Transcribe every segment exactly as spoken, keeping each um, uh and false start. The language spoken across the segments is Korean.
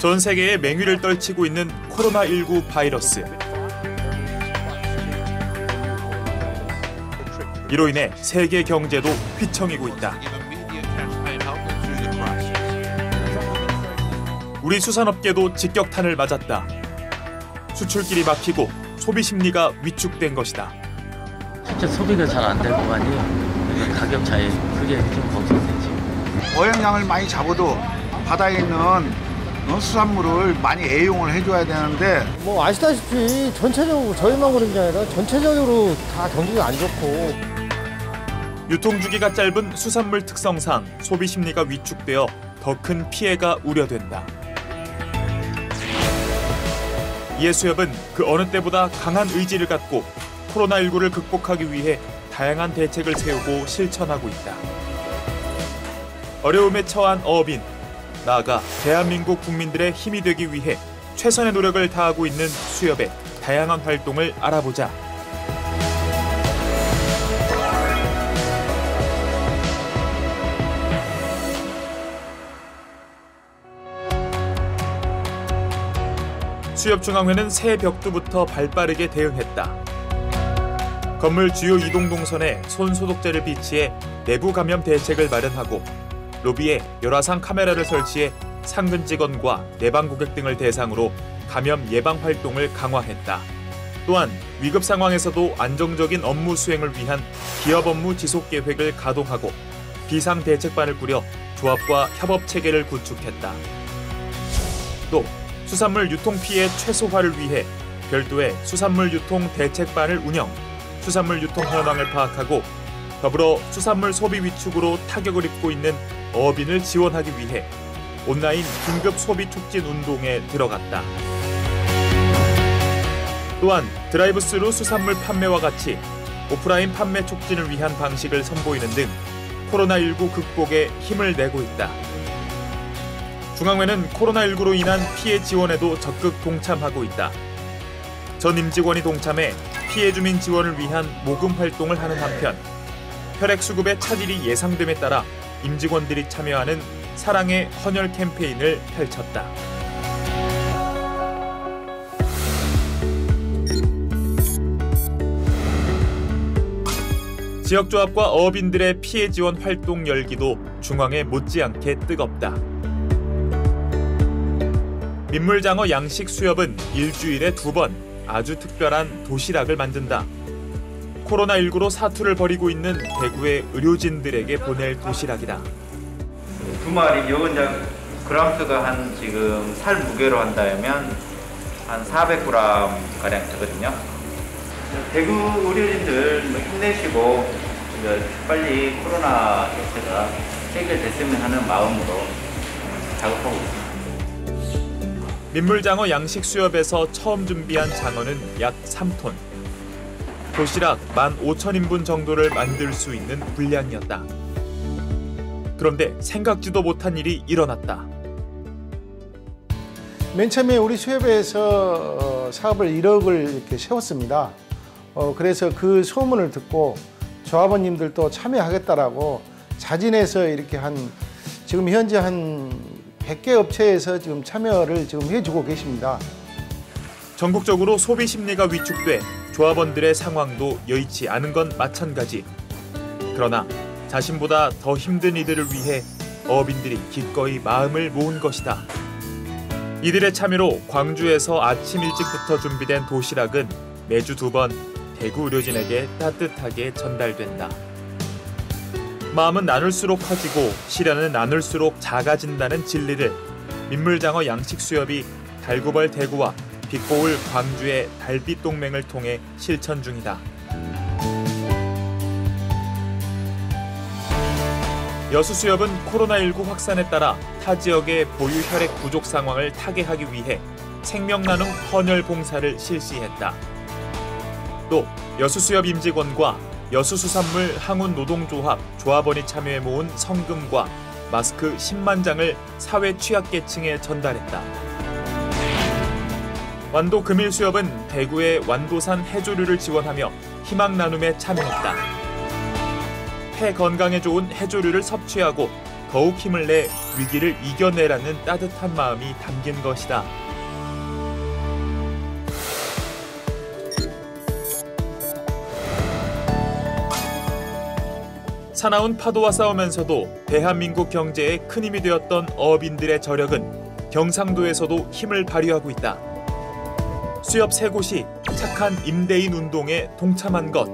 전 세계에 맹위를 떨치고 있는 코로나 일구 바이러스. 이로 인해 세계 경제도 휘청이고 있다. 우리 수산업계도 직격탄을 맞았다. 수출길이 막히고 소비 심리가 위축된 것이다. 실제 소비가 잘 안 되고 가니 가격 차이 그게 좀 걱정되지. 어획량을 많이 잡아도 바다에 있는 수산물을 많이 애용을 해줘야 되는데 뭐 아시다시피 전체적으로 저희만 그런 게 아니라 전체적으로 다 경기가 안 좋고 유통주기가 짧은 수산물 특성상 소비 심리가 위축되어 더 큰 피해가 우려된다. 이에 수협은 그 어느 때보다 강한 의지를 갖고 코로나 일구를 극복하기 위해 다양한 대책을 세우고 실천하고 있다. 어려움에 처한 어업인, 나아가 대한민국 국민들의 힘이 되기 위해 최선의 노력을 다하고 있는 수협의 다양한 활동을 알아보자. 수협중앙회는 새 벽두부터 발빠르게 대응했다. 건물 주요 이동 동선에 손소독제를 비치해 내부 감염 대책을 마련하고 로비에 열화상 카메라를 설치해 상근 직원과 내방 고객 등을 대상으로 감염 예방 활동을 강화했다. 또한 위급 상황에서도 안정적인 업무 수행을 위한 기업 업무 지속 계획을 가동하고 비상 대책반을 꾸려 조합과 협업 체계를 구축했다. 또 수산물 유통 피해 최소화를 위해 별도의 수산물 유통 대책반을 운영, 수산물 유통 현황을 파악하고 더불어 수산물 소비 위축으로 타격을 입고 있는 어업인을 지원하기 위해 온라인 긴급 소비 촉진 운동에 들어갔다. 또한 드라이브스루 수산물 판매와 같이 오프라인 판매 촉진을 위한 방식을 선보이는 등 코로나 일구 극복에 힘을 내고 있다. 중앙회는 코로나 일구로 인한 피해 지원에도 적극 동참하고 있다. 전 임직원이 동참해 피해 주민 지원을 위한 모금 활동을 하는 한편 혈액 수급의 차질이 예상됨에 따라 임직원들이 참여하는 사랑의 헌혈 캠페인을 펼쳤다. 지역조합과 어업인들의 피해 지원 활동 열기도 중앙회 못지않게 뜨겁다. 민물장어 양식 수협은 일주일에 두 번 아주 특별한 도시락을 만든다. 코로나 일구로 사투를 벌이고 있는 대구의 의료진들에게 보낼 도시락이다. 두 마리 요건장 그램수가 한 지금 살 무게로 한다면 한 사백 그램 가량 되거든요. 대구 의료진들 힘내시고 빨리 코로나 자체가 해결됐으면 하는 마음으로 작업하고 있습니다. 민물장어 양식 수협에서 처음 준비한 장어는 약 삼 톤. 도시락 만 오천 인분 정도를 만들 수 있는 분량이었다. 그런데 생각지도 못한 일이 일어났다. 맨 처음에 우리 수협에서 사업을 일억을 이렇게 세웠습니다. 어, 그래서 그 소문을 듣고 조합원님들도 참여하겠다라고 자진해서 이렇게 한 지금 현재 한 백 개 업체에서 지금 참여를 지금 해주고 계십니다. 전국적으로 소비 심리가 위축돼 조합원들의 상황도 여의치 않은 건 마찬가지. 그러나 자신보다 더 힘든 이들을 위해 어업인들이 기꺼이 마음을 모은 것이다. 이들의 참여로 광주에서 아침 일찍부터 준비된 도시락은 매주 두 번 대구 의료진에게 따뜻하게 전달된다. 마음은 나눌수록 커지고 시련은 나눌수록 작아진다는 진리를 민물장어 양식 수협이 달구벌 대구와 빛고울 광주의 달빛 동맹을 통해 실천 중이다. 여수수협은 코로나 일구 확산에 따라 타 지역의 보유 혈액 부족 상황을 타개하기 위해 생명나눔 헌혈 봉사를 실시했다. 또 여수수협 임직원과 여수수산물 항운노동조합 조합원이 참여해 모은 성금과 마스크 십만 장을 사회 취약계층에 전달했다. 완도 금일수협은 대구의 완도산 해조류를 지원하며 희망나눔에 참여했다. 폐 건강에 좋은 해조류를 섭취하고 더욱 힘을 내 위기를 이겨내라는 따뜻한 마음이 담긴 것이다. 사나운 파도와 싸우면서도 대한민국 경제에 큰 힘이 되었던 어업인들의 저력은 경상도에서도 힘을 발휘하고 있다. 수협 세 곳이 착한 임대인 운동에 동참한 것.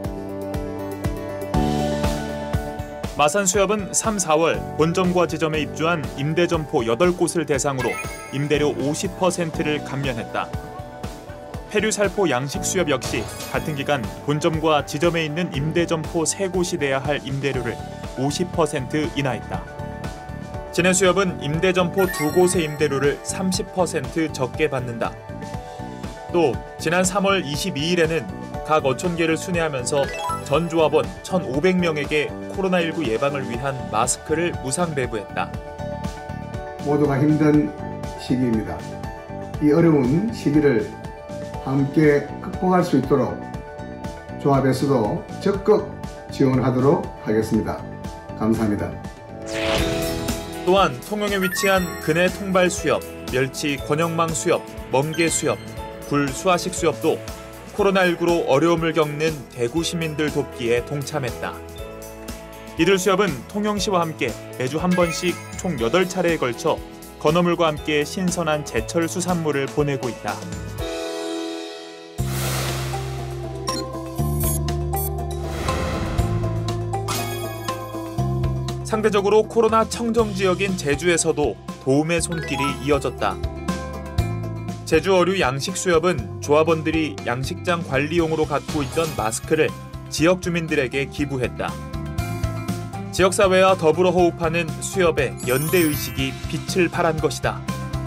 마산수협은 삼, 사월 본점과 지점에 입주한 임대점포 여덟 곳을 대상으로 임대료 오십 퍼센트를 감면했다. 폐류살포 양식수협 역시 같은 기간 본점과 지점에 있는 임대점포 세 곳이 내야 할 임대료를 오십 퍼센트 인하했다. 진해수협은 임대점포 두 곳의 임대료를 삼십 퍼센트 적게 받는다. 또 지난 삼월 이십이일에는 각 어촌계를 순회하면서 전 조합원 천오백 명에게 코로나십구 예방을 위한 마스크를 무상 배부했다. 모두가 힘든 시기입니다. 이 어려운 시기를 함께 극복할 수 있도록 조합에서도 적극 지원하도록 하겠습니다. 감사합니다. 또한 통영에 위치한 근해 통발 수협, 멸치 권역망 수협, 멍게 수협, 굴 수화식 수협도 코로나십구로 어려움을 겪는 대구 시민들 돕기에 동참했다. 이들 수협은 통영시와 함께 매주 한 번씩 총 여덟 차례에 걸쳐 건어물과 함께 신선한 제철 수산물을 보내고 있다. 상대적으로 코로나 청정 지역인 제주에서도 도움의 손길이 이어졌다. 제주 어류 양식수협은 조합원들이 양식장 관리용으로 갖고 있던 마스크를 지역 주민들에게 기부했다. 지역사회와 더불어 호흡하는 수협의 연대의식이 빛을 발한 것이다.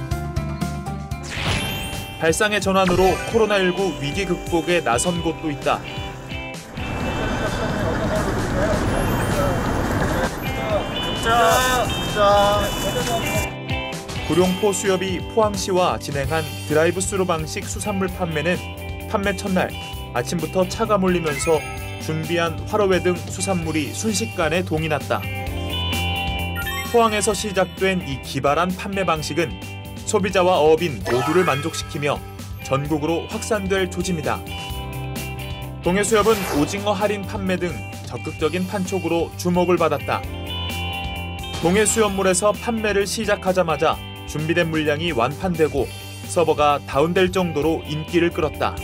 발상의 전환으로 코로나십구 위기 극복에 나선 곳도 있다. 구룡포 수협이 포항시와 진행한 드라이브스루 방식 수산물 판매는 판매 첫날 아침부터 차가 몰리면서 준비한 화로회 등 수산물이 순식간에 동이 났다. 포항에서 시작된 이 기발한 판매 방식은 소비자와 어업인 모두를 만족시키며 전국으로 확산될 조짐이다. 동해수협은 오징어 할인 판매 등 적극적인 판촉으로 주목을 받았다. 동해수협물에서 판매를 시작하자마자 준비된 물량이 완판되고 서버가 다운될 정도로 인기를 끌었다.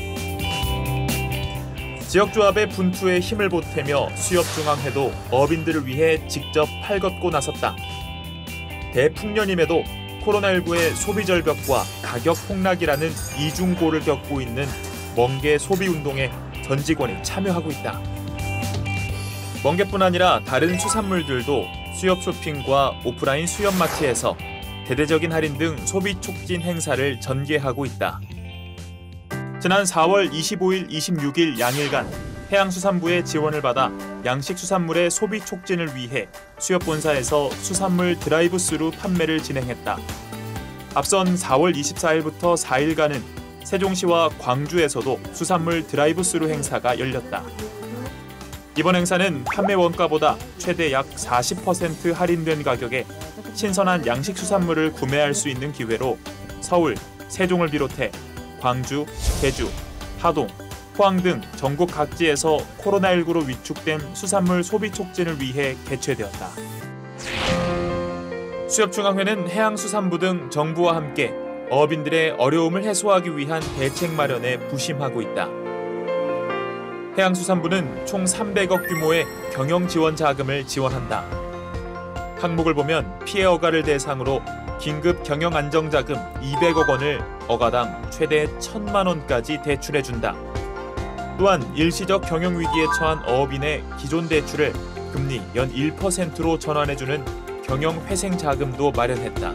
지역조합의 분투에 힘을 보태며 수협중앙회도 어업인들을 위해 직접 팔걷고 나섰다. 대풍년임에도 코로나십구의 소비절벽과 가격 폭락이라는 이중고를 겪고 있는 멍게 소비운동에 전 직원이 참여하고 있다. 멍게뿐 아니라 다른 수산물들도 수협 쇼핑과 오프라인 수협마트에서 대대적인 할인 등 소비 촉진 행사를 전개하고 있다. 지난 사월 이십오일, 이십육일 양일간 해양수산부의 지원을 받아 양식수산물의 소비 촉진을 위해 수협본사에서 수산물 드라이브스루 판매를 진행했다. 앞선 사월 이십사일부터 사일간은 세종시와 광주에서도 수산물 드라이브스루 행사가 열렸다. 이번 행사는 판매 원가보다 최대 약 사십 퍼센트 할인된 가격에 신선한 양식수산물을 구매할 수 있는 기회로 서울, 세종을 비롯해 광주, 제주, 하동, 포항 등 전국 각지에서 코로나십구로 위축된 수산물 소비 촉진을 위해 개최되었다. 수협중앙회는 해양수산부 등 정부와 함께 어업인들의 어려움을 해소하기 위한 대책 마련에 부심하고 있다. 해양수산부는 총 삼백억 규모의 경영지원 자금을 지원한다. 항목을 보면 피해 어가를 대상으로 긴급 경영안정자금 이백억 원을 어가당 최대 천만 원까지 대출해준다. 또한 일시적 경영위기에 처한 어업인의 기존 대출을 금리 연 일 퍼센트로 전환해주는 경영회생자금도 마련했다.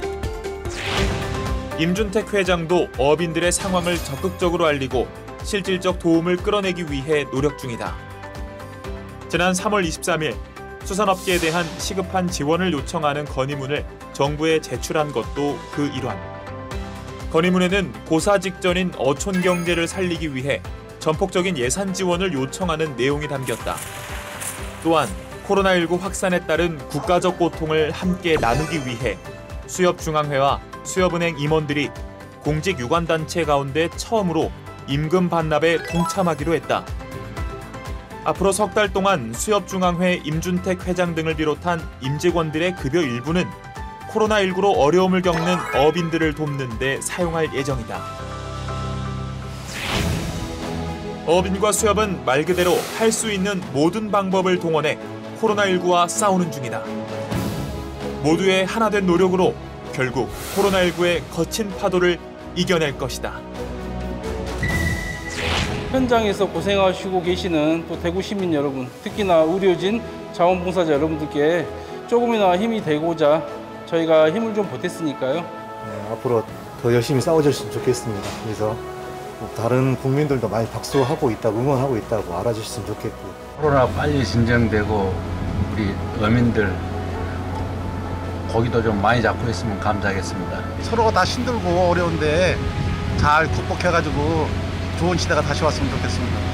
임준택 회장도 어업인들의 상황을 적극적으로 알리고 실질적 도움을 끌어내기 위해 노력 중이다. 지난 삼월 이십삼일 수산업계에 대한 시급한 지원을 요청하는 건의문을 정부에 제출한 것도 그 일환. 건의문에는 고사 직전인 어촌 경제를 살리기 위해 전폭적인 예산 지원을 요청하는 내용이 담겼다. 또한 코로나십구 확산에 따른 국가적 고통을 함께 나누기 위해 수협중앙회와 수협은행 임원들이 공직유관단체 가운데 처음으로 임금 반납에 동참하기로 했다. 앞으로 석 달 동안 수협중앙회 임준택 회장 등을 비롯한 임직원들의 급여 일부는 코로나십구로 어려움을 겪는 어민들을 돕는 데 사용할 예정이다. 어민과 수협은 말 그대로 할 수 있는 모든 방법을 동원해 코로나십구와 싸우는 중이다. 모두의 하나된 노력으로 결국 코로나십구의 거친 파도를 이겨낼 것이다. 현장에서 고생하시고 계시는 또 대구 시민 여러분, 특히나 의료진, 자원봉사자 여러분들께 조금이나 힘이 되고자 저희가 힘을 좀 보탰으니까요. 네, 앞으로 더 열심히 싸워줬으면 좋겠습니다. 그래서 다른 국민들도 많이 박수하고 있다고, 응원하고 있다고 알아주셨으면 좋겠고. 코로나 빨리 진정되고 우리 어민들 고기도 좀 많이 잡고 있으면 감사하겠습니다. 서로가 다 힘들고 어려운데 잘 극복해가지고 좋은 시대가 다시 왔으면 좋겠습니다.